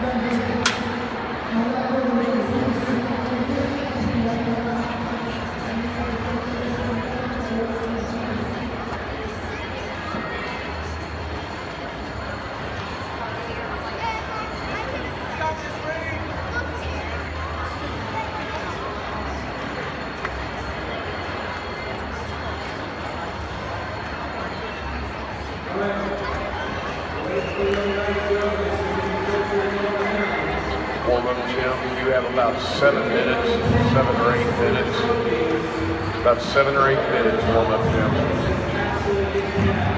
Warm-up, Jim, you have about 7 minutes, 7 or 8 minutes. About 7 or 8 minutes warm-up, Jim.